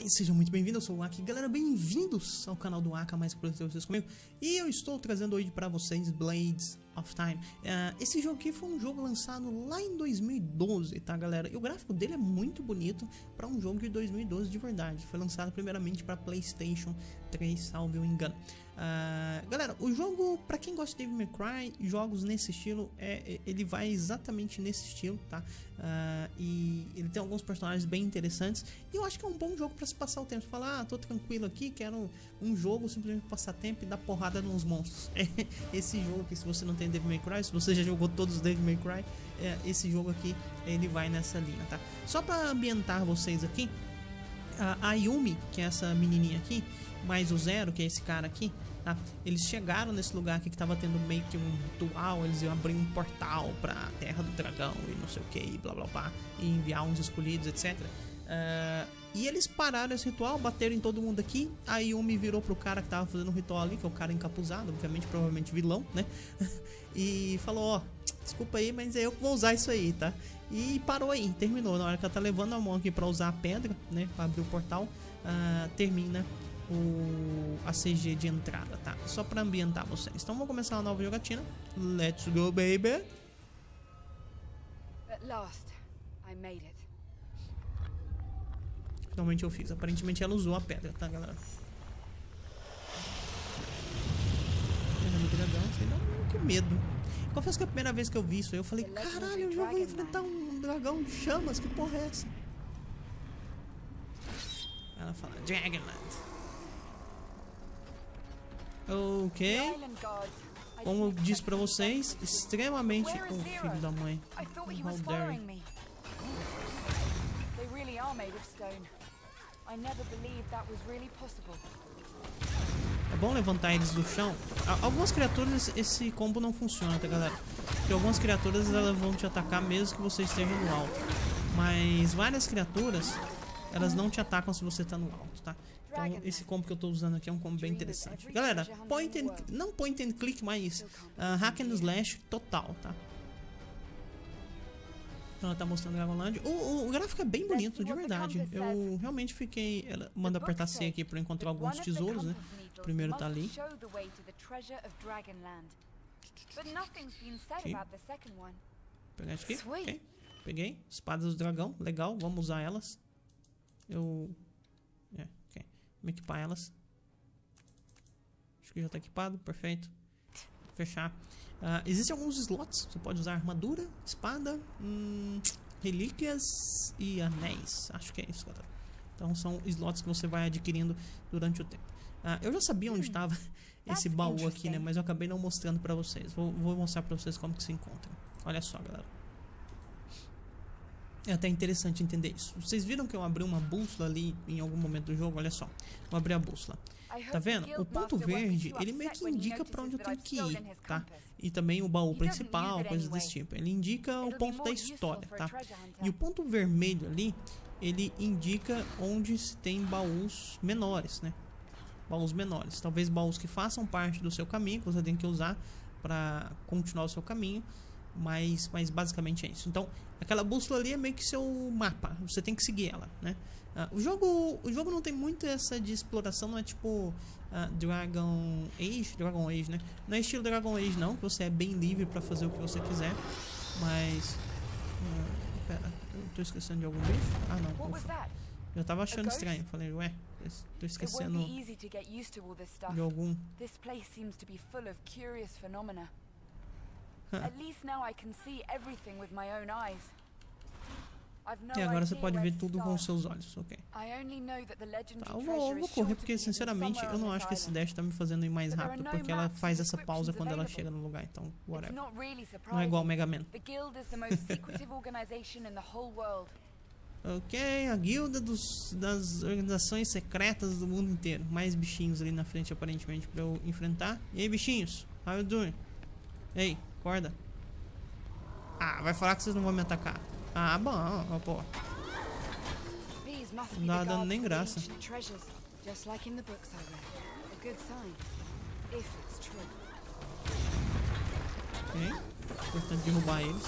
Sejam muito bem-vindos, eu sou o Aka. Galera, bem-vindos ao canal do Aka, mais por vocês comigo. E eu estou trazendo hoje para vocês Blades of Time. Esse jogo aqui foi um jogo lançado lá em 2012, tá, galera? E o gráfico dele é muito bonito para um jogo de 2012 de verdade. Foi lançado primeiramente para PlayStation 3, salvo eu engano. Galera, o jogo, para quem gosta de Devil May Cry, jogos nesse estilo, ele vai exatamente nesse estilo, tá? E ele tem alguns personagens bem interessantes. E eu acho que é um bom jogo para se passar o tempo. Você fala, tô tranquilo aqui, quero um jogo simplesmente pra passar tempo e dar porrada nos monstros. Esse jogo aqui, se você não tem Devil May Cry, se você já jogou todos os Devil May Cry, esse jogo aqui, ele vai nessa linha, tá? Só para ambientar vocês aqui, a Yumi, que é essa menininha aqui, mais o Zero, que é esse cara aqui, tá? Eles chegaram nesse lugar aqui que tava tendo meio que um ritual. Eles iam abrir um portal pra Terra do Dragão e não sei o que, e blá blá blá, e enviar uns escolhidos, etc. E eles pararam esse ritual, bateram em todo mundo aqui. A Yumi virou pro cara que tava fazendo o ritual ali, que é o cara encapuzado, obviamente, provavelmente vilão, né? E falou, ó, desculpa aí, mas eu vou usar isso aí, tá? E parou aí, terminou. Na hora que ela tá levando a mão aqui pra usar a pedra, né, pra abrir o portal, termina a CG de entrada, tá? Só pra ambientar vocês. Então vamos começar uma nova jogatina. Let's go, baby! At last, I made it. Finalmente eu fiz. Aparentemente ela usou a pedra, tá, galera? Sei não, que medo. Confesso que a primeira vez que eu vi isso aí, eu falei, caralho, eu já vou enfrentar um dragão de chamas, que porra é essa? Ela fala, Dragonland. Ok. Como eu disse pra vocês, extremamente... Oh, filho da mãe. How dare you. É bom levantar eles do chão. Algumas criaturas esse combo não funciona, tá, galera? Porque algumas criaturas elas vão te atacar mesmo que você esteja no alto. Mas várias criaturas, elas não te atacam se você tá no alto, tá? Então esse combo que eu tô usando aqui é um combo bem interessante. Galera, não point and click, mas hack and slash total, tá? Então ela tá mostrando o Dragonland. O gráfico é bem bonito, de verdade. Eu realmente fiquei... Ela manda apertar C aqui pra encontrar alguns tesouros, né? O primeiro tá ali. Aqui. Pegar isso aqui. Okay. Peguei. Espadas do dragão. Legal, vamos usar elas. Ok. Vamos equipar elas. Acho que já tá equipado, perfeito. Fechar. Existem alguns slots. Você pode usar armadura, espada, relíquias e anéis. Acho que é isso, galera. Então são slots que você vai adquirindo durante o tempo. Eu já sabia onde estava esse baú aqui, né? Mas eu acabei não mostrando pra vocês. Vou mostrar pra vocês como que se encontra. Olha só, galera. É até interessante entender isso. Vocês viram que eu abri uma bússola ali em algum momento do jogo? Olha só. Eu abri a bússola. Tá vendo? O ponto verde, ele meio que indica pra onde eu tenho que ir, tá? E também o baú principal, coisas desse tipo. Ele indica o ponto da história, tá? E o ponto vermelho ali, ele indica onde se tem baús menores, né? Baús menores. Talvez baús que façam parte do seu caminho, que você tem que usar pra continuar o seu caminho. Mas basicamente é isso. Então, aquela bússola ali é meio que seu mapa. Você tem que seguir ela, né? O jogo não tem muito essa de exploração. Não é tipo Dragon Age, né? Não é estilo Dragon Age, não. Que você é bem livre pra fazer o que você quiser. Mas... pera, eu tô esquecendo de algum bicho? Ah, não. Ufa. Eu tava achando estranho. Falei, ué, tô esquecendo de algum... E agora você pode ver tudo com os seus olhos, ok. Tá, eu vou correr porque, sinceramente, eu não acho que esse dash tá me fazendo ir mais rápido, porque ela faz essa pausa quando ela chega no lugar, então, whatever. Não é igual o Mega Man. Ok, a guilda das organizações secretas do mundo inteiro. Mais bichinhos ali na frente, aparentemente, pra eu enfrentar. E aí, bichinhos? How you doing? Ei, acorda. Vai falar que vocês não vão me atacar. Bom, pô. Não dá dando nem graça. Ok. Importante derrubar eles.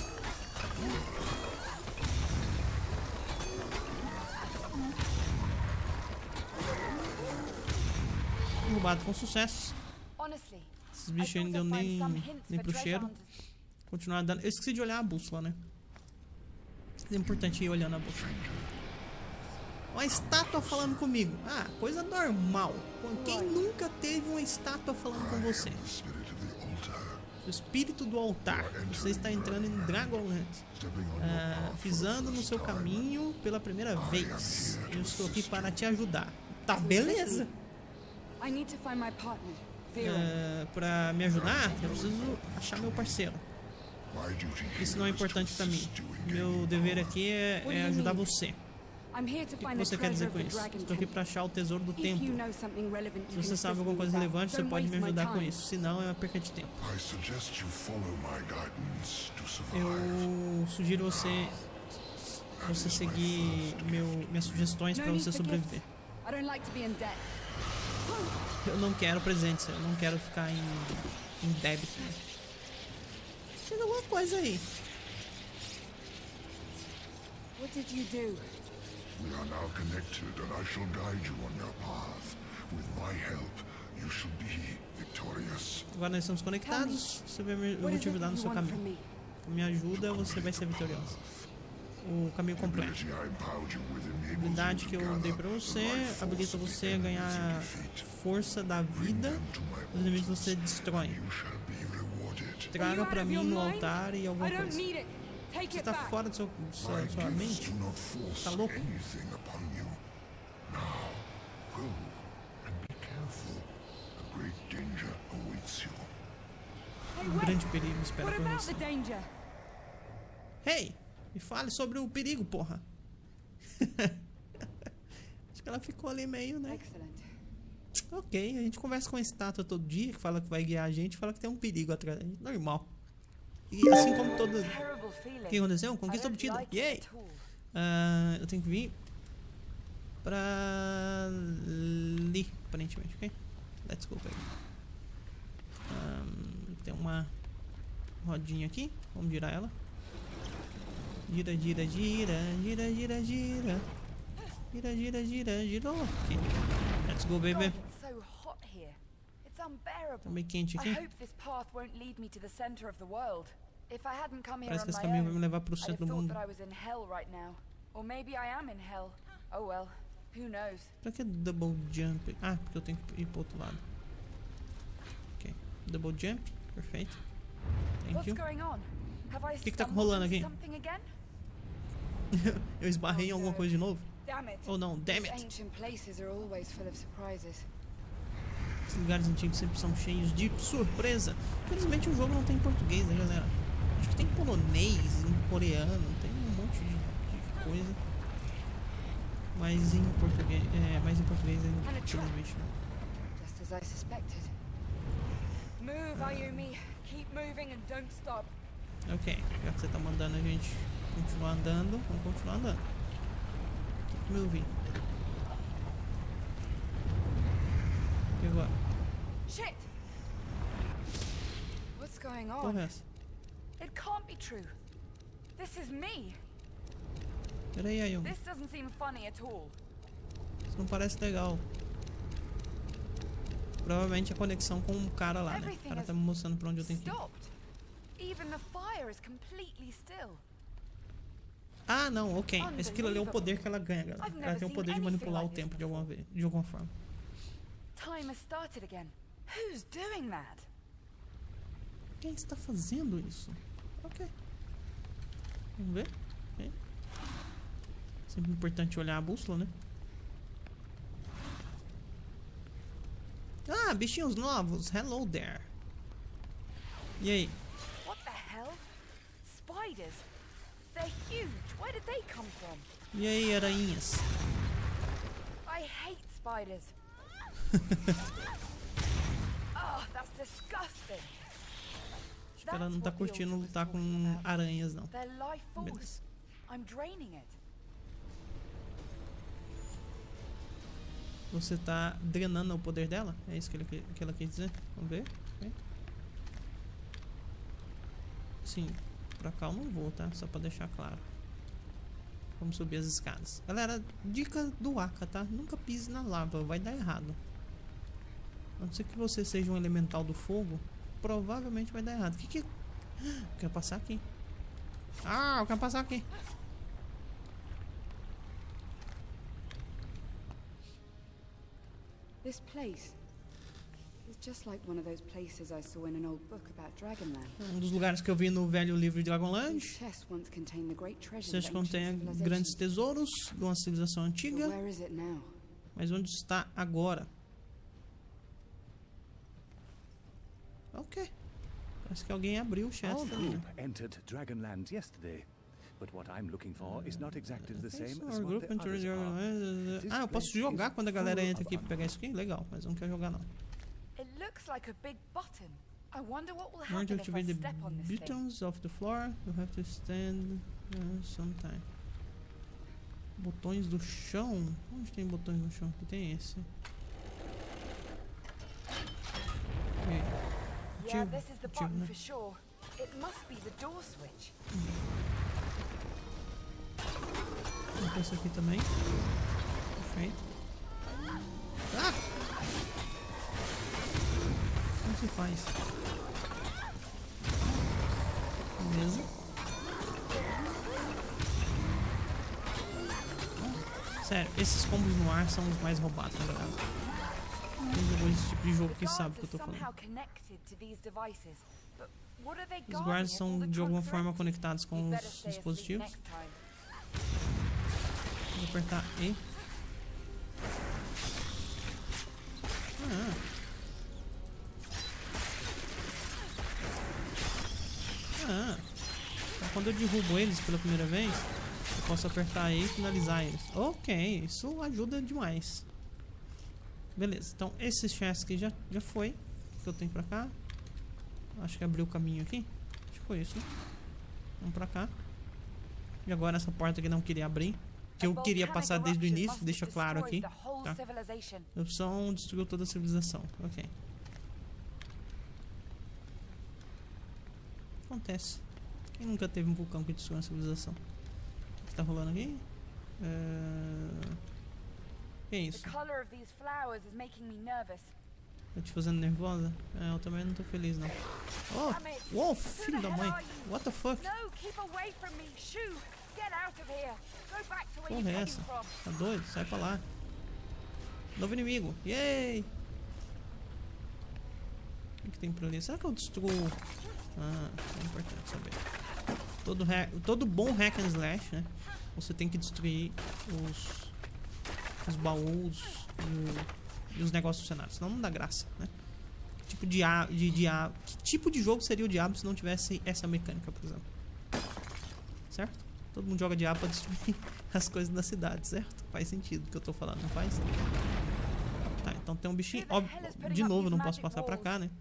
Derrubado com sucesso. Honestly, Esses bichos aí não deu nem pro cheiro. Continuar dando. Eu esqueci de olhar a bússola, né? É importante ir olhando a bússola. Uma estátua falando comigo. Ah, coisa normal. Quem nunca teve uma estátua falando com você? O espírito do altar. Você está entrando em Dragonlance. Pisando no seu caminho pela primeira vez. Eu estou aqui para te ajudar. Tá, beleza. Pra me ajudar, eu preciso achar meu parceiro. Isso não é importante pra mim. Meu dever aqui é ajudar você. O que você quer dizer com isso? Estou aqui para achar o tesouro do templo. Se você sabe alguma coisa relevante, você pode me ajudar com isso. Se não, é uma perca de tempo. Eu sugiro você seguir minhas sugestões para você sobreviver. Eu não quero presentes, eu não quero ficar em débito. Chega alguma coisa aí. What did you do? We are now connected, and I shall guide you on your path. With my help, you shall be victorious. Agora nós estamos conectados. Eu vou te ajudar no seu caminho. Com minha ajuda, você vai ser vitorioso. O caminho completo. A habilidade que eu dei pra você habilita você a ganhar força da vida. Os inimigos você destrói. Traga pra mim no altar e alguma coisa. Você tá fora de sua mente? Tá louco? Um grande perigo espera por você. Hey, me fale sobre o perigo, porra. Acho que ela ficou ali meio, né? Ok, a gente conversa com a estátua todo dia, que fala que vai guiar a gente, fala que tem um perigo atrás da gente. Normal. E assim como todo... O que aconteceu? Conquista obtida. Yay! Eu tenho que vir pra ali, aparentemente, ok? Let's go, baby. Tem uma rodinha aqui. Vamos girar ela. Gira, gira, gira. Gira, gira, gira. Gira, gira, gira. Girou. Okay. Let's go, baby. Tá meio quente aqui. Parece que esse caminho vai me levar pro centro do mundo. Pra que double jump? Ah, porque eu tenho que ir pro outro lado. Ok. Double jump. Perfeito. Thank you. O que tá rolando aqui? Eu esbarrei em alguma coisa de novo? Oh não, damn it! Esses lugares antigos sempre são cheios de surpresa. Infelizmente o jogo não tem em português, né, galera? Acho que tem em polonês, em coreano, tem um monte de coisa. Mas em português, infelizmente não. Just as I suspected. Move, Ayumi. Keep moving and don't stop. Ok, já que você tá mandando a gente continuar andando, vamos continuar andando. Keep moving. E agora? Shit! What's going on? Porra, essa? It can't be true. This is me. Peraí, Ayumi. This doesn't seem funny at all. Isso não parece legal. Provavelmente a conexão com um cara lá, né? O cara tá me mostrando pra onde eu tenho que ir. Even the fire is completely still. Ah, não, ok. Esse aquilo ali é o poder que ela ganha, galera. Ela tem o poder de manipular o tempo de alguma forma. Time has started again. Who's doing that? Quem está fazendo isso? Ok. Vamos ver. Okay. Sempre importante olhar a bússola, né? Ah, bichinhos novos. Hello there. E aí? What the hell? Spiders. They're huge. Where did they come from? E aí, aranhas? I hate spiders. Oh, that's disgusting. Acho que ela não tá curtindo lutar com aranhas, não. Their life force. Beleza. I'm draining it. Você tá drenando o poder dela? É isso que ela quer dizer? Vamos ver. Okay. Sim, pra cá eu não vou, tá? Só pra deixar claro. Vamos subir as escadas. Galera, dica do Aka, tá? Nunca pise na lava, vai dar errado. A não ser que você seja um elemental do fogo, provavelmente vai dar errado. O que é? Eu quero passar aqui. Ah, eu quero passar aqui. This place is just like one of those places I saw in an old book about Dragonland. Um dos lugares que eu vi no velho livro de Dragonland. These chests once contained the great treasures Vocês of ancient contêm civilizations. grandes tesouros de uma civilização But antiga. where is it now? Mas onde está agora? Ok. Parece que alguém abriu o chest Our ali. group entered Dragonland yesterday, but what I'm looking for is not exactly the same as Our what group the entered others are. Dragonland. This Ah, eu posso place jogar is quando a galera full entra aqui of pra pegar isso aqui? Legal, mas eu não quero jogar não. It looks like a big button. I wonder what will In order happen to if I activate the step on this thing. buttons of the floor, you have to stand sometime. Botões do chão? Onde tem botões no chão? Aqui tem esse. Ok. Yeah, Ativo, this is the ativo, button né? for sure. It must be the door switch. Vou ter isso aqui também. Perfeito. Ah! Como se faz? Beleza. Sério, esses combos no ar são os mais roubados, na verdade. Quem jogou esse tipo de jogo que sabe o que eu tô falando. Os guardas são de alguma forma conectados com os dispositivos. Vou apertar E. Então, quando eu derrubo eles pela primeira vez, eu posso apertar E e finalizar eles. Ok, isso ajuda demais. Beleza, então esse chest aqui já foi. O que eu tenho pra cá? Acho que abriu o caminho aqui. Acho que foi isso, né? Vamos pra cá. E agora essa porta que não queria abrir, que eu queria passar desde o início, deixa claro aqui, tá? A opção destruiu toda a civilização. Ok. Acontece. Quem nunca teve um vulcão que destruiu uma civilização? O que tá rolando aqui? Que é isso? Tá te fazendo nervosa? Eu também não tô feliz, não. Oh! Uou, filho da mãe! What the fuck? Porra é essa? Tá doido? Sai pra lá. Novo inimigo. Yay! O que tem por ali? Será que eu destruo? É importante saber. Todo bom hack and slash, né? Você tem que destruir os baús e os negócios do cenário. Senão não dá graça, né? Que tipo de jogo seria o Diablo se não tivesse essa mecânica, por exemplo? Certo? Todo mundo joga Diablo pra destruir as coisas da cidade, certo? Faz sentido o que eu tô falando, não faz? Tá, então tem um bichinho. Óbvio, de novo, eu não posso passar pra cá, né?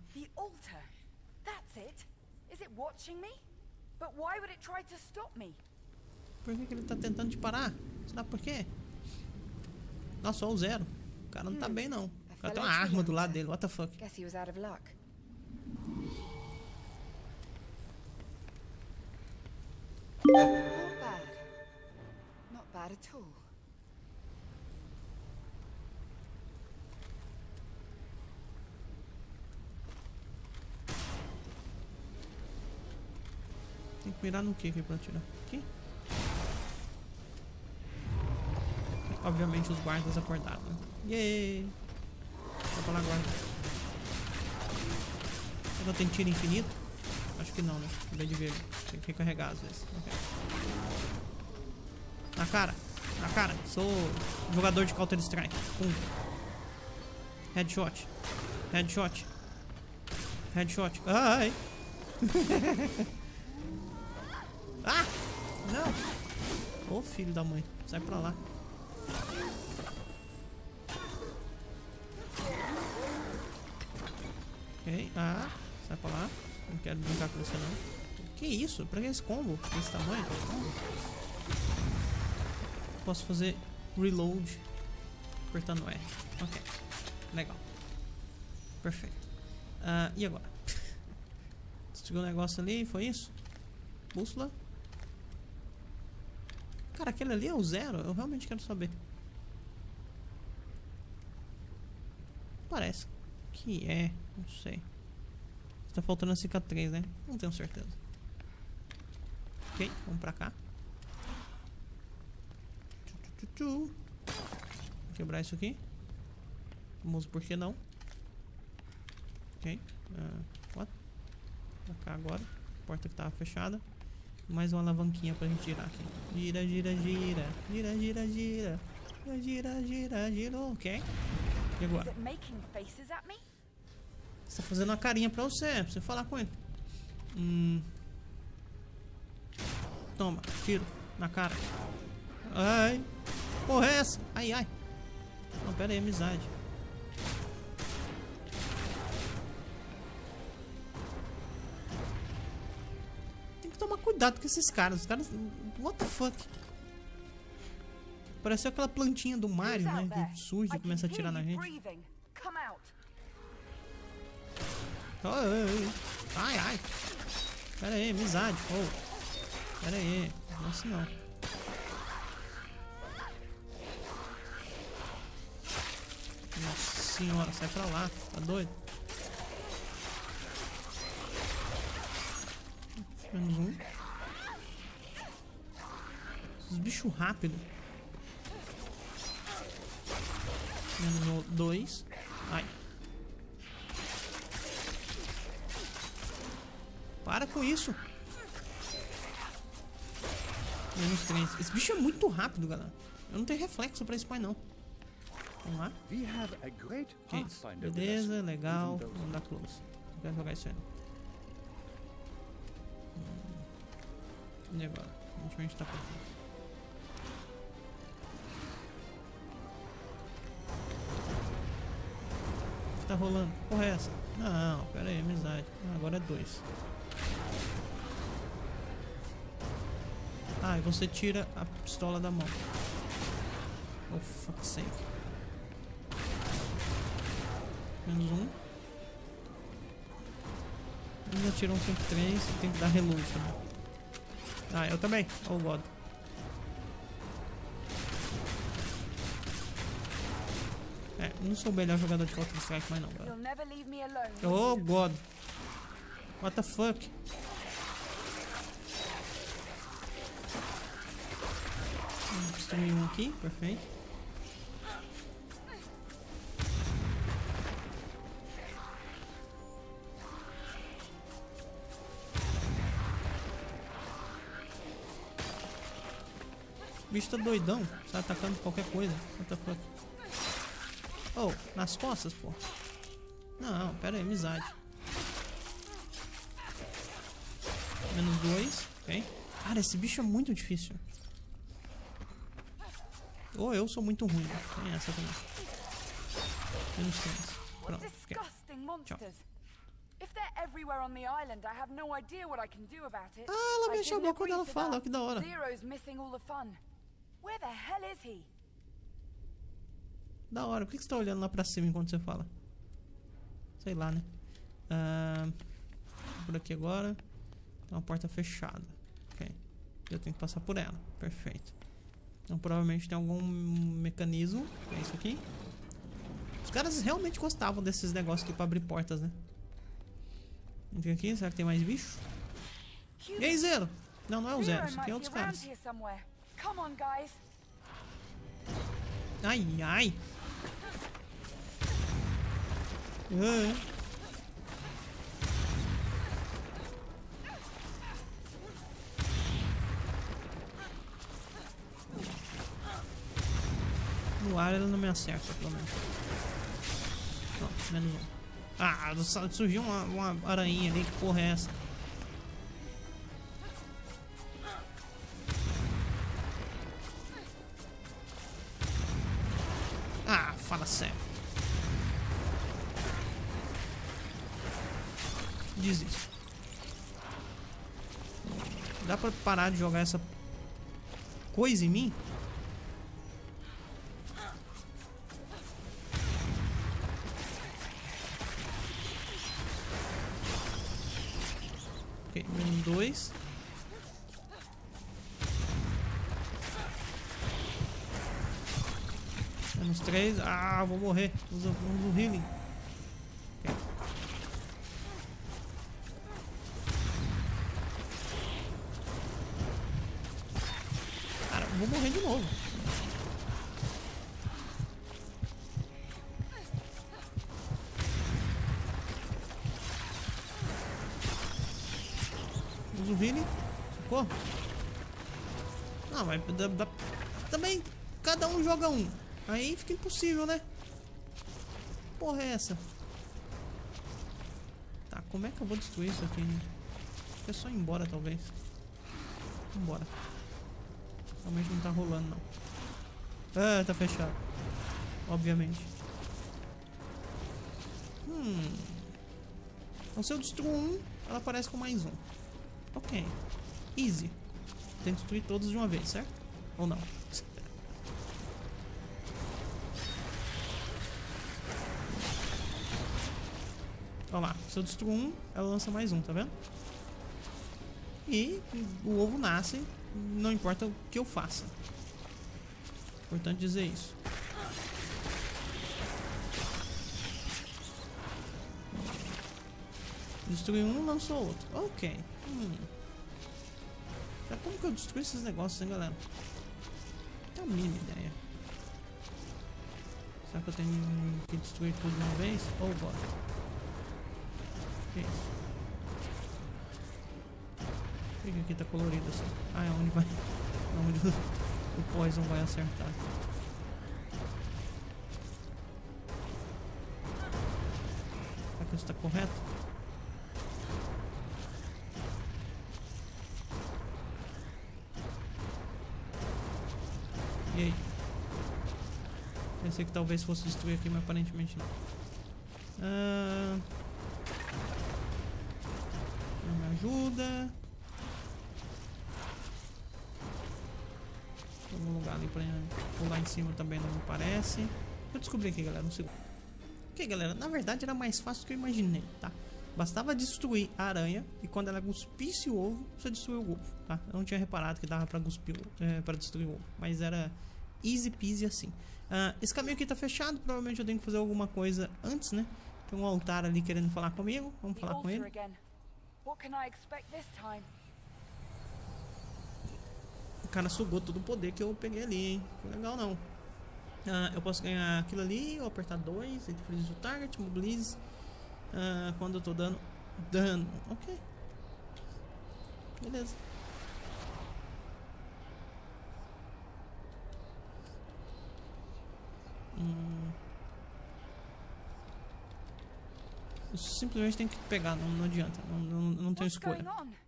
Por que ele tá tentando te parar? Será por quê? Nossa, só o zero. O cara não tá bem, não. O cara tem uma arma do lado dele. What the fuck? Guess he was out of luck. Not bad. Not bad at all. Tem que mirar no que aqui pra atirar? Aqui? Obviamente os guardas acordaram, né? Yay! Vai pra lá, guarda. Será que eu tenho tiro infinito? Acho que não, né? Acabei de ver. Tem que recarregar às vezes. Okay. Na cara! Na cara! Sou jogador de Counter Strike. Headshot. Headshot. Headshot. Ai! Ah! Não! Ô filho da mãe. Sai pra lá. Ok, sai pra lá. Não quero brincar com você não. Que isso? Pra que esse combo? Desse tamanho? Posso fazer reload apertando R. Ok, legal. Perfeito. E agora? Destruiu o negócio ali, foi isso? Bússola. Cara, aquele ali é o zero? Eu realmente quero saber. Parece que é? Não sei. Tá faltando a cicatriz, né? Não tenho certeza. Ok, vamos pra cá. Vou quebrar isso aqui. Famoso por que não? Ok. What? Pra cá agora. Porta que tava fechada. Mais uma alavanquinha pra gente girar aqui. Gira, gira, gira. Gira, gira, gira. Gira, gira, gira. Ok. E agora? Você tá fazendo uma carinha pra você falar com ele. Toma, tiro na cara. Ai. Porra é essa? Ai, ai. Não, pera aí, amizade. Tem que tomar cuidado com esses caras. Os caras... What the fuck? Pareceu aquela plantinha do Mario, né? Que surge e começa a atirar na gente. Ai, ai. Pera aí, amizade. Oh. Pera aí. Não é assim não. Nossa senhora, sai pra lá. Tá doido? Menos um. Esses bichos rápidos. Menos dois. Ai. Para com isso. Menos 3. Esse bicho é muito rápido, galera. Eu não tenho reflexo pra isso mais não. Vamos lá. Okay. Beleza, legal. Vamos dar close. Eu quero jogar isso aí. E agora? Onde a gente tá por aqui? O que tá rolando? Porra é essa? Não, pera aí, amizade. Agora é 2. Ah, e você tira a pistola da mão. Oh, fuck's sake. Menos um. Eles atiram sempre 3 e tem que dar reload também. Ah, eu também. Oh, God. É, não sou o melhor jogador de Counter-Strike, mas não, cara. Oh, God. What the fuck? Destruir um aqui, perfeito. O bicho tá doidão, tá atacando qualquer coisa. What the fuck? Oh, nas costas, pô. Não, pera aí, amizade. Menos 2, ok. Cara, esse bicho é muito difícil. Ou eu sou muito ruim. Tem essa também. Menos 3. Pronto, ok. Tchau. Ah, ela mexe a boca quando ela fala, que da hora. Da hora, por que você tá olhando lá pra cima enquanto você fala? Sei lá, né? Por aqui agora. Tem uma porta fechada. Ok. Eu tenho que passar por ela. Perfeito. Então provavelmente tem algum mecanismo. É isso aqui. Os caras realmente gostavam desses negócios aqui pra abrir portas, né? Entra aqui, será que tem mais bicho? E aí, Zero? Não, não é o Zero, isso aqui é outros caras. Ai, ai. No ar ele não me acerta, pelo menos. Não, menos um. Ah, surgiu uma aranha ali, que porra é essa? Ah, fala sério. Desisto. Dá pra parar de jogar essa coisa em mim? Ok, menos 2. Menos 3. Ah, vou morrer. Usa o healing. usa o healing. Socorro. Não, mas também cada um joga um. Aí fica impossível, né? Porra é essa? Tá, como é que eu vou destruir isso aqui, né? É só ir embora, talvez. Vambora. Realmente não tá rolando, não. Ah, tá fechado. Obviamente. Então se eu destruo um, ela aparece com mais um. Ok. Easy. Tem que destruir todos de uma vez, certo? Ou não? Olha lá. Se eu destruo um, ela lança mais um, tá vendo? E o ovo nasce, não importa o que eu faça. Importante dizer isso. Destruir um, lançou outro. Ok. Como que eu destruo esses negócios, hein, galera? Não tenho a mínima ideia. Será que eu tenho que destruir tudo de uma vez? Ou bora? Que isso? Por que aqui tá colorido assim? Ah, é onde vai. É onde o poison vai acertar. Será que isso tá correto? E aí? Pensei que talvez fosse destruir aqui, mas aparentemente não. Não me ajuda. Algum lugar ali pra pular em cima também não me parece. Eu descobri aqui, galera, um segundo. Ok, galera, na verdade era mais fácil do que eu imaginei, tá? Bastava destruir a aranha e quando ela cuspisse o ovo, você destruiu o ovo, tá? Eu não tinha reparado que dava pra cuspir, pra destruir o ovo, mas era easy peasy assim. Esse caminho aqui tá fechado, provavelmente eu tenho que fazer alguma coisa antes, né? Tem um altar ali querendo falar comigo, vamos falar com ele. O cara sugou todo o poder que eu peguei ali, hein? Foi legal não. Eu posso ganhar aquilo ali, ou apertar 2, ele freeze o target, mobilize. Quando eu tô dando dano. Ok. Beleza. Eu simplesmente tenho que pegar, não adianta. Não tenho escolha.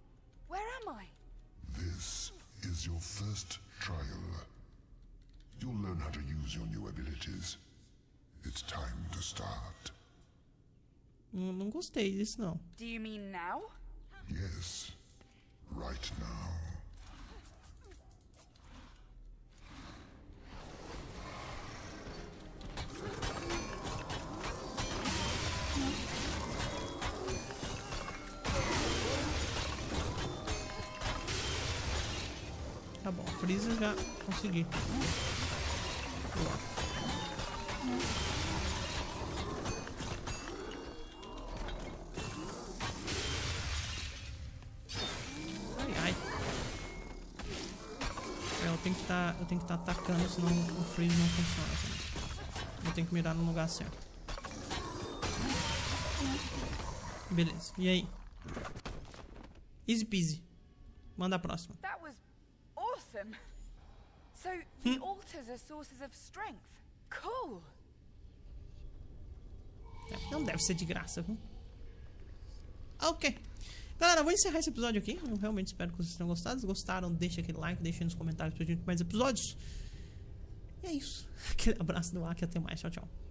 This is your first trial. You'll learn how to use your new abilities. It's time to start. Não gostei disso, não. Do you mean now? Yes, right now. Tá bom, freeza já consegui. Boa. Eu tenho que estar atacando, senão o freeze não funciona. Assim. Eu tenho que mirar no lugar certo. Beleza. E aí? Easy peasy. Manda a próxima. That was awesome. So the altars are sources of strength. Cool. Não deve ser de graça, viu? Ok. Galera, eu vou encerrar esse episódio aqui. Eu realmente espero que vocês tenham gostado. Se gostaram, deixa aquele like, deixa aí nos comentários pra gente mais episódios. E é isso. Aquele abraço do Aki, até mais. Tchau, tchau.